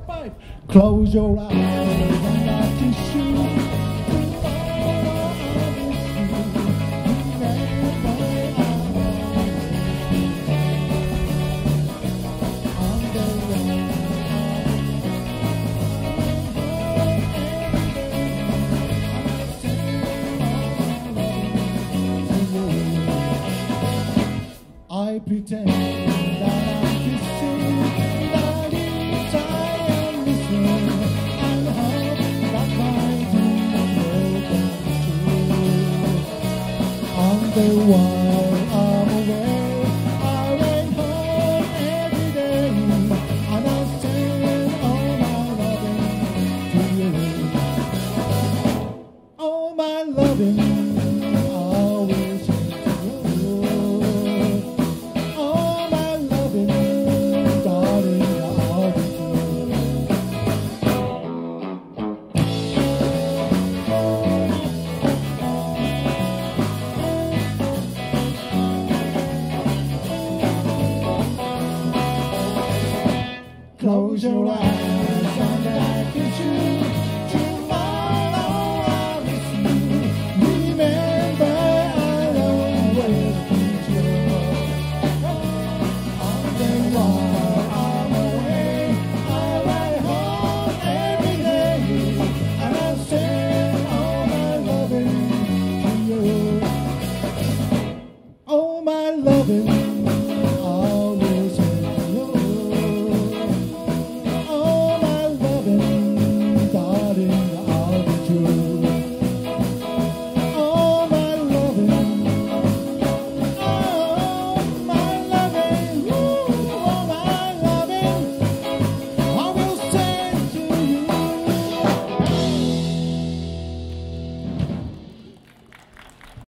5. Close your eyes and not to shoot. I pretend that I'm kissing, but inside I'm missing. I hope that my dreams will come true. On the while I'm away, I went home every day, and I send all my loving to you. All my loving I will send to you. Close your eyes.